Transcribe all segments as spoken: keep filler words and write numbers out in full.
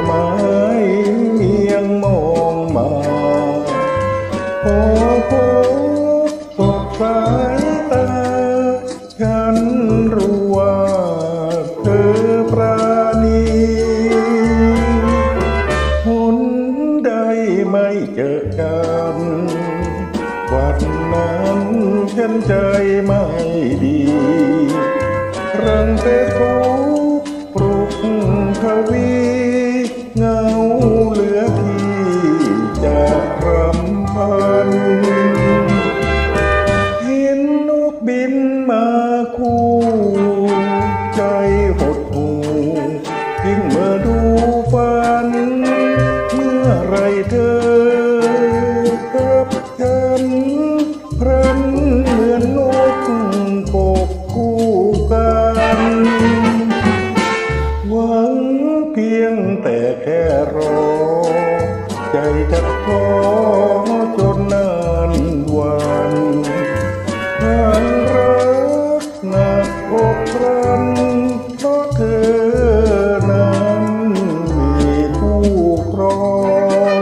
ไม้เมียงมองมาพอพบสบสายตาฉันรู้ว่าเธอปราณีหนใดไม่เจอกันวันนั้นฉันใจไม่ดีรังเฟซบุ๊กปลุกทวีเงาเหลือที่จะรำพันเห็นนกบินมาคู่ใจหดหู่ยิ่งเมื่อดูฝันเมื่อไรเธอกับฉันพรันเหมือนนกกบคู่กันหวังเพียงแต่แค่รอใจจะขอจนนานวันทางรักหนักอกรันเพราะเธอนั้นมีผู้ครอง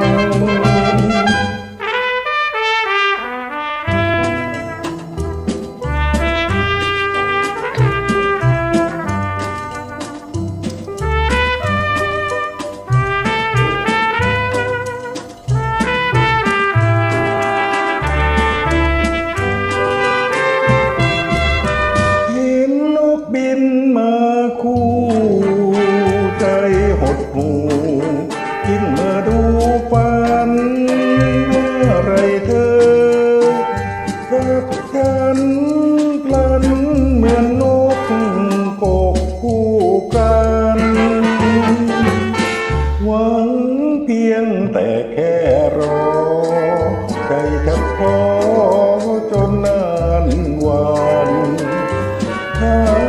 บินมาคู่ใจหดหู่ยิ่งเมื่อดูฝันเมื่อไรเธอกับฉันพลันเหมือนนกกบคู่กันหวังเพียงแต่แค่รอใจจะขอจนนานวัน